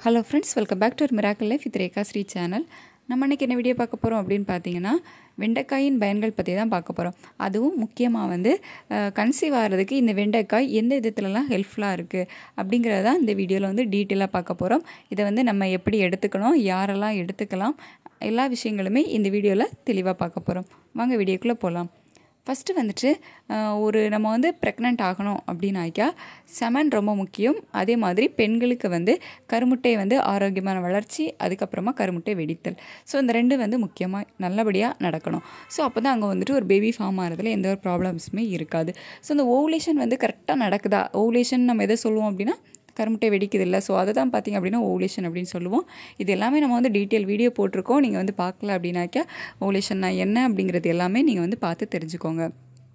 Hello friends, welcome back to our Miracle Life with Rekha Sri channel. நம்ம இன்னைக்கு என்ன video பார்க்க போறோம் அப்படினு பாத்தீங்கன்னா வெண்டைக்காயின் பயன்கள் பத்தி தான் பார்க்க போறோம். அதுவும் முக்கியமா வந்து கன்சீவ் ஆகிறதுக்கு இந்த வெண்டைக்காய் எந்த விதத்துலலாம் ஹெல்ப்ஃபுல்லா இருக்கு அப்படிங்கறத தான் இந்த வீடியோல வந்து டீடைலா பார்க்க போறோம். இத வந்து நம்ம எப்படி எடுத்துக்கணும், யாரெல்லாம் எடுத்துக்கலாம், எல்லா விஷயங்களுமே இந்த வீடியோல தெளிவா பார்க்க போறோம். வாங்க வீடியோக்குள்ள போலாம். ஃபர்ஸ்ட் வந்துட்டு ஒரு நம்ம வந்து பிரெக்னன்ட் ஆகணும் அப்படினாக்கா செமன் ரொம்ப முக்கியம். அதே மாதிரி பெண்களுக்கு வந்து கருமுட்டை வந்து ஆரோக்கியமான வளர்ச்சி, அதுக்கு அப்புறமா கருமுட்டை வெடித்தல். ஸோ இந்த ரெண்டு வந்து முக்கியமாக நல்லபடியாக நடக்கணும். ஸோ அப்போ தான் அங்கே வந்துட்டு ஒரு பேபி ஃபார்ம் ஆகிறதுல எந்த ஒரு ப்ராப்ளம்ஸுமே இருக்காது. ஸோ இந்த ஓவுலேஷன் வந்து கரெக்டாக நடக்குதா, ஓவுலேஷன் நம்ம எதை சொல்லுவோம் அப்படின்னா கருமுட்டை வெடிக்குது இல்லை. ஸோ அதை தான் பார்த்திங்க அப்படின்னா ஓவுலேஷன் அப்படின்னு சொல்லுவோம். இது எல்லாமே நம்ம வந்து டீட்டெயில் வீடியோ போட்டிருக்கோம். நீங்கள் வந்து பார்க்கல அப்படின்னாக்கா ஓவுலேஷன்னா என்ன அப்படிங்கிறது எல்லாமே நீங்கள் வந்து பார்த்து தெரிஞ்சுக்கோங்க.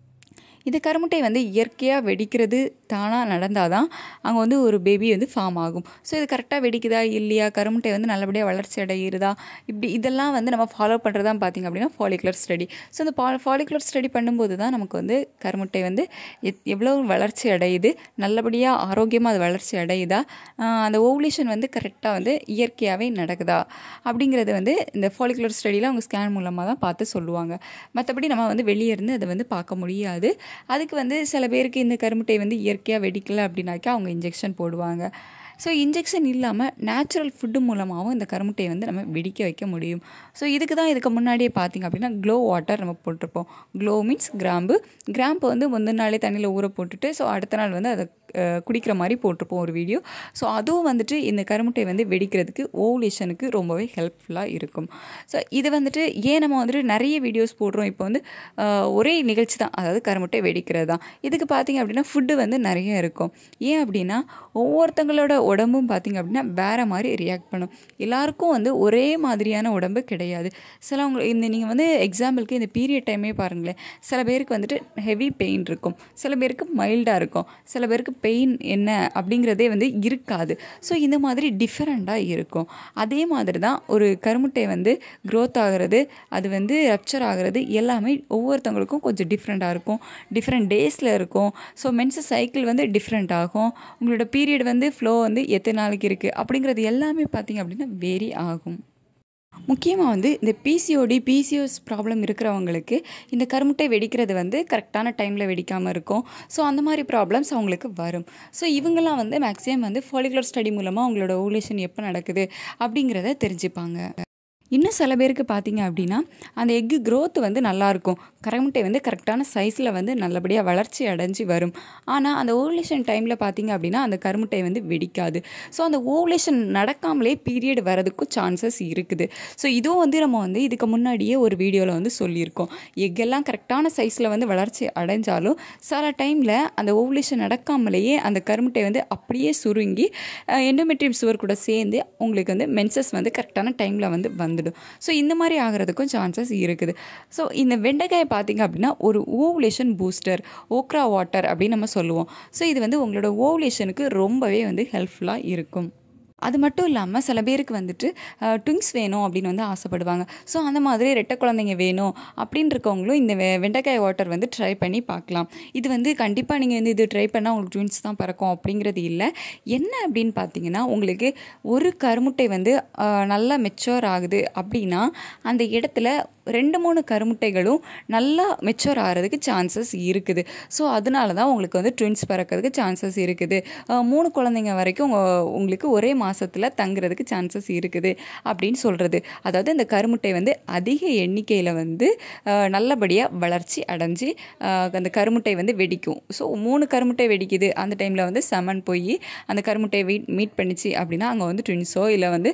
இது கருமுட்டை வந்து இயற்கையாக வெடிக்கிறது தானாக நடந்தால் தான் அங்கே வந்து ஒரு பேபி வந்து ஃபார்ம் ஆகும். ஸோ இது கரெக்டாக வெடிக்குதா இல்லையா, கருமுட்டை வந்து நல்லபடியாக வளர்ச்சி அடைகிறதா, இப்படி இதெல்லாம் வந்து நம்ம ஃபாலோ பண்ணுறதான் பார்த்திங்க அப்படின்னா ஃபாலிகுலர் ஸ்டடி. ஸோ இந்த ஃபாலிகுலர் ஸ்டடி பண்ணும்போது தான் நமக்கு வந்து கருமுட்டை வந்து எவ்வளோ வளர்ச்சி அடையுது, நல்லபடியாக ஆரோக்கியமாக அது வளர்ச்சி அடையுதா, அந்த ஓவுலேஷன் வந்து கரெக்டாக வந்து இயற்கையாகவே நடக்குதா அப்படிங்கிறது வந்து இந்த ஃபாலிகுலர் ஸ்டடியில் அவங்க ஸ்கேன் மூலமாக தான் பார்த்து சொல்லுவாங்க. மற்றபடி நம்ம வந்து வெளியே இருந்து அதை வந்து பார்க்க முடியாது. அதுக்கு வந்து சில பேருக்கு இந்த கருமுட்டை வந்து இயற்கையாக வெடிக்கலை அப்படின்னாக்கா அவங்க இன்ஜெக்ஷன் போடுவாங்க. ஸோ இன்ஜெக்ஷன் இல்லாமல் நேச்சுரல் ஃபுட்டு மூலமாகவும் இந்த கருமுட்டையை வந்து நம்ம வெடிக்க வைக்க முடியும். ஸோ இதுக்கு தான் இதுக்கு முன்னாடியே பார்த்திங்க அப்படின்னா க்ளோ வாட்டர் நம்ம போட்டிருப்போம். க்ளோ மீன்ஸ் கிராம்பு வந்து முந்தின நாளே தண்ணியில் ஊற போட்டுட்டு ஸோ அடுத்த நாள் வந்து அதை குடிக்கிற மாதிரி போட்டிருப்போம் ஒரு வீடியோ. ஸோ அதுவும் வந்துட்டு இந்த கருமுட்டை வந்து வெடிக்கிறதுக்கு ஓவுலேஷனுக்கு ரொம்பவே ஹெல்ப்ஃபுல்லாக இருக்கும். ஸோ இது வந்துட்டு ஏன் நம்ம வந்துட்டு நிறைய வீடியோஸ் போடுறோம். இப்போ வந்து ஒரே நிகழ்ச்சி தான், அதாவது கருமுட்டை வெடிக்கிறது தான். இதுக்கு பார்த்திங்க அப்படின்னா ஃபுட்டு வந்து நிறைய இருக்கும். ஏன் அப்படின்னா ஒவ்வொருத்தங்களோட உடம்பும் பார்த்திங்க அப்படின்னா வேறு மாதிரி ரியாக்ட் பண்ணும். எல்லாருக்கும் வந்து ஒரே மாதிரியான உடம்பு கிடையாது. சிலவங்க நீங்கள் வந்து எக்ஸாம்பிளுக்கு இந்த பீரியட் டைமே பாருங்களேன், சில பேருக்கு வந்துட்டு ஹெவி பெயின் இருக்கும், சில பேருக்கு மைல்டாக இருக்கும், சில பேருக்கு பெயின் என்ன அப்படிங்கிறதே வந்து இருக்காது. ஸோ இந்த மாதிரி டிஃப்ரெண்ட்டாக இருக்கும். அதே மாதிரி தான் ஒரு கருமுட்டை வந்து க்ரோத் ஆகிறது, அது வந்து ரப்ச்சர் ஆகிறது எல்லாமே ஒவ்வொருத்தவங்களுக்கும் கொஞ்சம் டிஃப்ரெண்ட்டாக இருக்கும். டிஃப்ரெண்ட் டேஸில் இருக்கும். ஸோ மென்சஸ் சைக்கிள் வந்து டிஃப்ரெண்ட் ஆகும். உங்களோட பீரியட் வந்து ஃப்ளோ வந்து எத்தனை நாளைக்கு இருக்குது அப்படிங்கிறது எல்லாமே பார்த்திங்க அப்படின்னா வேரி ஆகும். முக்கியமாக வந்து இந்த பிசிஓஎஸ் ப்ராப்ளம் இருக்கிறவங்களுக்கு இந்த கருமுட்டை வெடிக்கிறது வந்து கரெக்டான டைமில் வெடிக்காமல் இருக்கும். ஸோ அந்த மாதிரி ப்ராப்ளம்ஸ் அவங்களுக்கு வரும். ஸோ இவங்கெல்லாம் வந்து மேக்ஸிமம் வந்து ஃபாலிகுலர் ஸ்டடி மூலமாக அவங்களோட ஓவுலேஷன் எப்போ நடக்குது அப்படிங்கிறத தெரிஞ்சுப்பாங்க. இன்னும் சில பேருக்கு பார்த்திங்க அப்படின்னா அந்த எக்கு க்ரோத் வந்து நல்லாயிருக்கும், கருமுட்டை வந்து கரெக்டான சைஸில் வந்து நல்லபடியாக வளர்ச்சி அடைஞ்சு வரும். ஆனால் அந்த ஓவுலேஷன் டைமில் பார்த்திங்க அப்படின்னா அந்த கருமுட்டை வந்து வெடிக்காது. ஸோ அந்த ஓவுலேஷன் நடக்காமலே பீரியட் வரதுக்கும் சான்சஸ் இருக்குது. ஸோ இதுவும் வந்து நம்ம வந்து இதுக்கு முன்னாடியே ஒரு வீடியோவில் வந்து சொல்லியிருக்கோம். எக்கெல்லாம் கரெக்டான சைஸில் வந்து வளர்ச்சி அடைஞ்சாலும் சில டைமில் அந்த ஓவுலேஷன் நடக்காமலேயே அந்த கருமுட்டை வந்து அப்படியே சுருங்கி எண்டோமெட்ரியம் சுவர் கூட சேர்ந்து உங்களுக்கு வந்து மென்சஸ் வந்து கரெக்டான டைமில் வந்து ஸோ இந்த மாதிரி ஆகிறதுக்கும் சான்சஸ் இருக்குது. ஸோ இந்த வெண்டைக்காயை பார்த்திங்க அப்படின்னா ஒரு ஓவுலேஷன் பூஸ்டர், ஓக்ரா வாட்டர் அப்படின்னு நம்ம சொல்லுவோம். ஸோ இது வந்து உங்களோட ஓவுலேஷனுக்கு ரொம்பவே வந்து ஹெல்ப்ஃபுல்லாக இருக்கும். அது மட்டும் இல்லாமல் சில பேருக்கு வந்துட்டு ட்விங்ஸ் வேணும் அப்படின்னு வந்து ஆசைப்படுவாங்க. ஸோ அந்த மாதிரி ரெட்டை குழந்தைங்க வேணும் அப்படின்னு இருக்கவங்களும் இந்த வெண்டைக்காய் வாட்டர் வந்து ட்ரை பண்ணி பார்க்கலாம். இது வந்து கண்டிப்பாக நீங்கள் வந்து இது ட்ரை பண்ணால் உங்களுக்கு ட்வின்ஸ் தான் பிறக்கும் அப்படிங்கிறது இல்லை. என்ன அப்படின்னு பார்த்தீங்கன்னா உங்களுக்கு ஒரு கருமுட்டை வந்து நல்லா மெச்சூர் ஆகுது அப்படின்னா அந்த இடத்துல 2-3 கருமுட்டைகளும் நல்லா மெச்சூர் ஆகிறதுக்கு சான்சஸ் இருக்குது. ஸோ அதனால தான் உங்களுக்கு வந்து ட்வின்ஸ் பிறக்கிறதுக்கு சான்சஸ் இருக்குது. 3 குழந்தைங்க வரைக்கும் உங்களுக்கு ஒரே மாதத்தில் தங்குறதுக்கு சான்சஸ் இருக்குது அப்படின்னு சொல்கிறது. அதாவது இந்த கருமுட்டை வந்து அதிக எண்ணிக்கையில் வந்து நல்லபடியாக வளர்ச்சி அடைஞ்சு அந்த கருமுட்டை வந்து வெடிக்கும். ஸோ 3 கருமுட்டை வெடிக்குது அந்த டைமில் வந்து செமன் போய் அந்த கருமுட்டையை மீட் பண்ணிச்சு அப்படின்னா அங்கே வந்து ட்வின்ஸோ இல்லை வந்து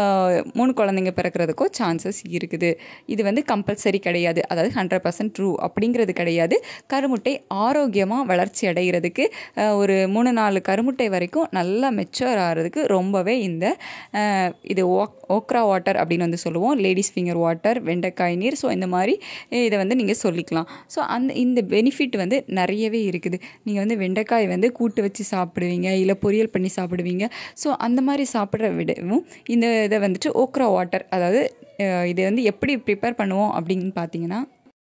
3 குழந்தைங்க பிறக்கிறதுக்கோ சான்சஸ் இருக்குது. இது வந்து கம்பல்சரி கிடையாது, அதாவது 100% ட்ரூ அப்படிங்கிறது கிடையாது. கருமுட்டை ஆரோக்கியமாக வளர்ச்சி அடைகிறதுக்கு ஒரு 3-4 கருமுட்டை வரைக்கும் நல்லா மெச்சூர் ஆகிறதுக்கு ரொம்பவே இந்த இது ஓக்ரா வாட்டர் அப்படின்னு வந்து சொல்லுவோம். லேடிஸ் ஃபிங்கர் வாட்டர், வெண்டைக்காய் நீர், ஸோ இந்த மாதிரி இதை வந்து நீங்கள் சொல்லிக்கலாம். ஸோ இந்த பெனிஃபிட் வந்து நிறையவே இருக்குது. நீங்கள் வந்து வெண்டைக்காய் வந்து கூட்டு வச்சு சாப்பிடுவீங்க, இல்லை பொரியல் பண்ணி சாப்பிடுவீங்க. ஸோ அந்த மாதிரி சாப்பிட்ற விடவும் இந்த இதை வந்துட்டு ஓக்ரா வாட்டர், அதாவது இதை வந்து எப்படி ப்ரிப்பேர் பண்ணுவோம் அப்படின்னு பார்த்தீங்கன்னா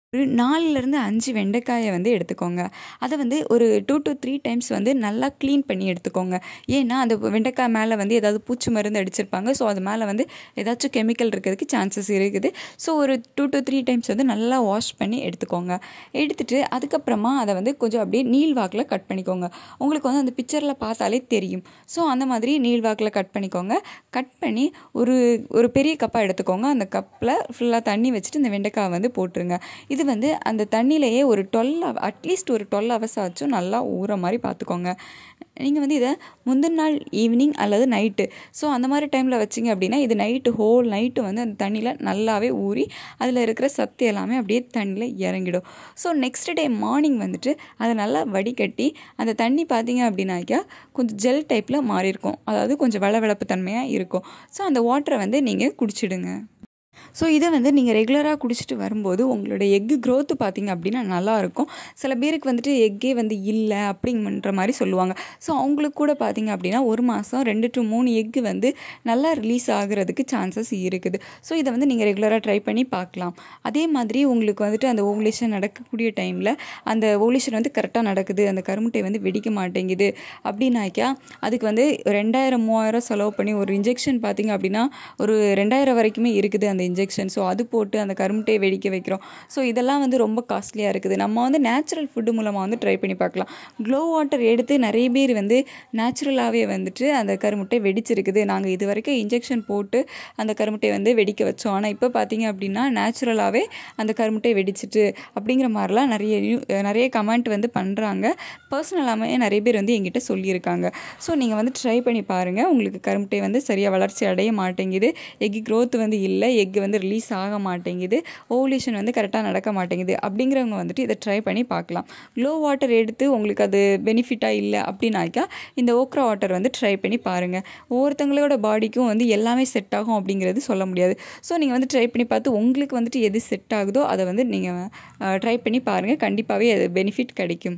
ஒரு 4லேருந்து 5 வெண்டைக்காயை வந்து எடுத்துக்கோங்க. அதை வந்து ஒரு 2 to 3 டைம்ஸ் வந்து நல்லா க்ளீன் பண்ணி எடுத்துக்கோங்க. ஏன்னா அந்த வெண்டைக்காய் மேலே வந்து ஏதாவது பூச்சி மருந்து அடிச்சிருப்பாங்க. ஸோ அது மேலே வந்து ஏதாச்சும் கெமிக்கல் இருக்கிறதுக்கு சான்சஸ் இருக்குது. ஸோ ஒரு 2 to 3 டைம்ஸ் வந்து நல்லா வாஷ் பண்ணி எடுத்துக்கோங்க. எடுத்துகிட்டு அதுக்கப்புறமா அதை வந்து கொஞ்சம் அப்படியே நீள்வாக்கில் கட் பண்ணிக்கோங்க. உங்களுக்கு வந்து அந்த பிக்சரில் பார்த்தாலே தெரியும். ஸோ அந்த மாதிரி நீள்வாக்கில் கட் பண்ணிக்கோங்க. கட் பண்ணி ஒரு ஒரு பெரிய கப்பாக எடுத்துக்கோங்க. அந்த கப்பில் ஃபுல்லாக தண்ணி வச்சுட்டு இந்த வெண்டைக்காய் வந்து போட்டுருங்க. இது வந்து அந்த தண்ணியிலேயே ஒரு அட்லீஸ்ட் ஒரு 12 ஹவர்ஸ் ஆச்சும் நல்லா ஊற மாதிரி பார்த்துக்கோங்க. நீங்கள் வந்து இதை முந்தின நாள் ஈவினிங் அல்லது நைட்டு, ஸோ அந்த மாதிரி டைமில் வச்சிங்க அப்படின்னா இது ஹோல் நைட்டு வந்து அந்த தண்ணியில் நல்லாவே ஊறி அதில் இருக்கிற சத்து எல்லாமே அப்படியே தண்ணியில் இறங்கிடும். ஸோ நெக்ஸ்ட் டே மார்னிங் வந்துட்டு அதை நல்லா வடிகட்டி அந்த தண்ணி பார்த்தீங்க அப்படின்னாக்கா கொஞ்சம் ஜெல் டைப்பில் மாறி இருக்கும். அதாவது கொஞ்சம் வளவளப்பு தன்மையாக இருக்கும். ஸோ அந்த வாட்டரை வந்து நீங்கள் குடிச்சிடுங்க. ஸோ இதை வந்து நீங்கள் ரெகுலராக குடிச்சிட்டு வரும்போது உங்களோட எக்கு க்ரோத்து பார்த்திங்க அப்படின்னா நல்லாயிருக்கும். சில பேருக்கு வந்துட்டு எக்கே வந்து இல்லை அப்படின்ற மாதிரி சொல்லுவாங்க. ஸோ அவங்களுக்கு கூட பார்த்திங்க அப்படின்னா 1 மாதம் 2 to 3 எக்கு வந்து நல்லா ரிலீஸ் ஆகிறதுக்கு சான்சஸ் இருக்குது. ஸோ இதை வந்து நீங்கள் ரெகுலராக ட்ரை பண்ணி பார்க்கலாம். அதே மாதிரி உங்களுக்கு வந்துட்டு அந்த ஓவுலேஷன் நடக்கக்கூடிய டைமில் அந்த ஓவுலேஷன் வந்து கரெக்டாக நடக்குது, அந்த கருமுட்டை வந்து வெடிக்க மாட்டேங்குது அப்படின்னாக்கா அதுக்கு வந்து 2000-3000 செலவு பண்ணி ஒரு இன்ஜெக்ஷன் பார்த்திங்க அப்படின்னா ஒரு 2000 வரைக்குமே இருக்குது அந்த இன்ஜெக்ஷன். ஸோ அது போட்டு அந்த கருமுட்டையை வெடிக்க வைக்கிறோம். ஸோ இதெல்லாம் வந்து ரொம்ப காஸ்ட்லியாக இருக்குது. நம்ம வந்து நேச்சுரல் ஃபுட்டு மூலமாக வந்து ட்ரை பண்ணி பார்க்கலாம். க்ளோ வாட்டர் எடுத்து நிறைய பேர் வந்து நேச்சுரலாகவே வந்துட்டு அந்த கருமுட்டை வெடிச்சிருக்குது. நாங்கள் இது வரைக்கும் இன்ஜெக்ஷன் போட்டு அந்த கருமுட்டையை வந்து வெடிக்க வச்சோம். ஆனால் இப்போ பார்த்தீங்க அப்படின்னா நேச்சுரலாகவே அந்த கருமுட்டை வெடிச்சிட்டு அப்படிங்கிற மாதிரிலாம் நிறைய கமெண்ட் வந்து பண்ணுறாங்க. பர்சனலாகவே நிறைய பேர் வந்து எங்கிட்ட சொல்லியிருக்காங்க. ஸோ நீங்கள் வந்து ட்ரை பண்ணி பாருங்கள். உங்களுக்கு கருமுட்டை வந்து சரியாக வளர்ச்சி அடைய மாட்டேங்குது, எக்கு க்ரோத் வந்து இல்லை, எக்கு வந்து ரிலீஸ் ஆக மாட்டேங்குது, ஓவுலேஷன் வந்து கரெக்டாக நடக்க மாட்டேங்குது அப்படிங்கிறவங்க வந்துட்டு இதை ட்ரை பண்ணி பார்க்கலாம். க்ளோ வாட்டர் எடுத்து உங்களுக்கு அது பெனிஃபிட்டாக இல்லை அப்படின்னாக்கா இந்த ஓக்ரா வாட்டர் வந்து ட்ரை பண்ணி பாருங்கள். ஒவ்வொருத்தங்களோட பாடிக்கும் வந்து எல்லாமே செட் ஆகும் அப்படிங்கிறது சொல்ல முடியாது. ஸோ நீங்கள் வந்து ட்ரை பண்ணி பார்த்து உங்களுக்கு வந்துட்டு எது செட் ஆகுதோ அதை வந்து நீங்கள் ட்ரை பண்ணி பாருங்கள். கண்டிப்பாகவே அது பெனிஃபிட் கிடைக்கும்.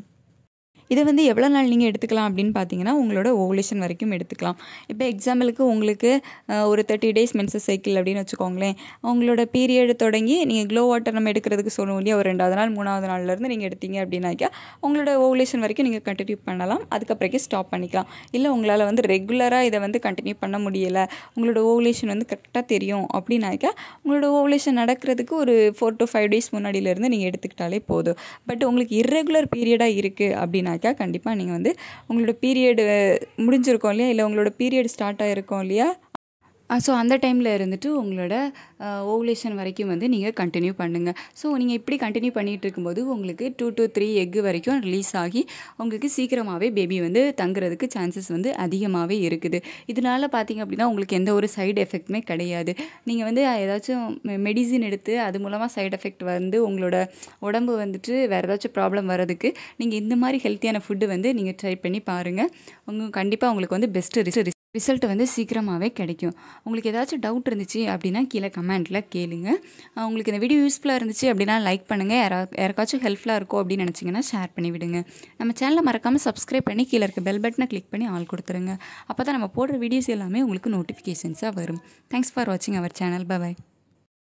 இதை வந்து எவ்வளோ நாள் நீங்கள் எடுத்துக்கலாம் அப்படின்னு பார்த்தீங்கன்னா உங்களோட ஓவுலேஷன் வரைக்கும் எடுத்துக்கலாம். இப்போ எக்ஸாம்பிளுக்கு உங்களுக்கு ஒரு 30 days மென்சஸ் சைக்கிள் அப்படின்னு வச்சுக்கோங்களேன். உங்களோட பீரியட் தொடங்கி நீங்கள் க்ளோ வாட்டர் நம்ம எடுக்கிறதுக்கு சொல்லுவோம் இல்லையா, ஒரு 2வது நாள் 3வது நாள்லேருந்து நீங்கள் எடுத்தீங்க அப்படின்னாக்கா உங்களோட ஓவுலேஷன் வரைக்கும் நீங்கள் கண்டினியூ பண்ணலாம். அதுக்கப்புறம் ஸ்டாப் பண்ணிக்கலாம். இல்லை உங்களால் வந்து ரெகுலராக இதை வந்து கண்டினியூ பண்ண முடியலை, உங்களோட ஓவுலேஷன் வந்து கரெக்டாக தெரியும் அப்படின்னாக்கா உங்களோட ஓவுலேஷன் நடக்கிறதுக்கு ஒரு 4 to 5 days முன்னாடியிலேருந்து நீங்கள் எடுத்துக்கிட்டாலே போதும். பட் உங்களுக்கு இர்ரெகுலர் பீரியடாக இருக்குது அப்படின்னாக்கா கண்டிப்பாக நீங்கள் வந்து உங்களோட பீரியடு முடிஞ்சிருக்கோம் இல்லையா, இல்லை உங்களோட பீரியட் ஸ்டார்ட் ஆகிருக்கோம் இல்லையா, ஸோ அந்த டைமில் இருந்துட்டு உங்களோட ஓவுலேஷன் வரைக்கும் வந்து நீங்கள் கண்டினியூ பண்ணுங்கள். ஸோ நீங்கள் இப்படி கண்டினியூ பண்ணிகிட்டு இருக்கும்போது உங்களுக்கு 2 to 3 எக்கு வரைக்கும் ரிலீஸ் ஆகி உங்களுக்கு சீக்கிரமாகவே பேபி வந்து தங்குறதுக்கு சான்சஸ் வந்து அதிகமாகவே இருக்குது. இதனால் பார்த்திங்க அப்படின்னா உங்களுக்கு எந்த ஒரு சைடு எஃபெக்ட்டுமே கிடையாது. நீங்கள் வந்து ஏதாச்சும் மெடிசின் எடுத்து அது மூலமாக சைடு எஃபெக்ட் வந்து உங்களோட உடம்பு வந்துட்டு வேறு ஏதாச்சும் ப்ராப்ளம் வர்றதுக்கு நீங்கள் இந்த மாதிரி ஹெல்த்தியான ஃபுட்டு வந்து நீங்கள் ட்ரை பண்ணி பாருங்கள். கண்டிப்பாக உங்களுக்கு வந்து பெஸ்ட்டு ரிசல்ட் வந்து சீக்கிரமாகவே கிடைக்கும். உங்களுக்கு ஏதாச்சும் டவுட் இருந்துச்சு அப்படின்னா கீழே கமெண்ட்டில் கேளுங்க. உங்களுக்கு இந்த வீடியோ யூஸ்ஃபுல்லாக இருந்துச்சு அப்படின்னா லைக் பண்ணுங்கள். யாருக்காச்சும் ஹெல்ப்ஃபுல்லாக இருக்கும் அப்படின்னு நினச்சிங்கன்னா ஷேர் பண்ணி விடுங்க. நம்ம சேனலை மறக்காமல் சப்ஸ்கிரைப் பண்ணி கீழே இருக்க பெல் பட்டனை கிளிக் பண்ணி ஆல் கொடுத்துருங்க. அப்போ தான் நம்ம போடுற வீடியோஸ் எல்லாமே உங்களுக்கு நோட்டிஃபிகேஷன்ஸாக வரும். தேங்க்ஸ் ஃபார் வாட்சிங் அவர் சேனல். பை.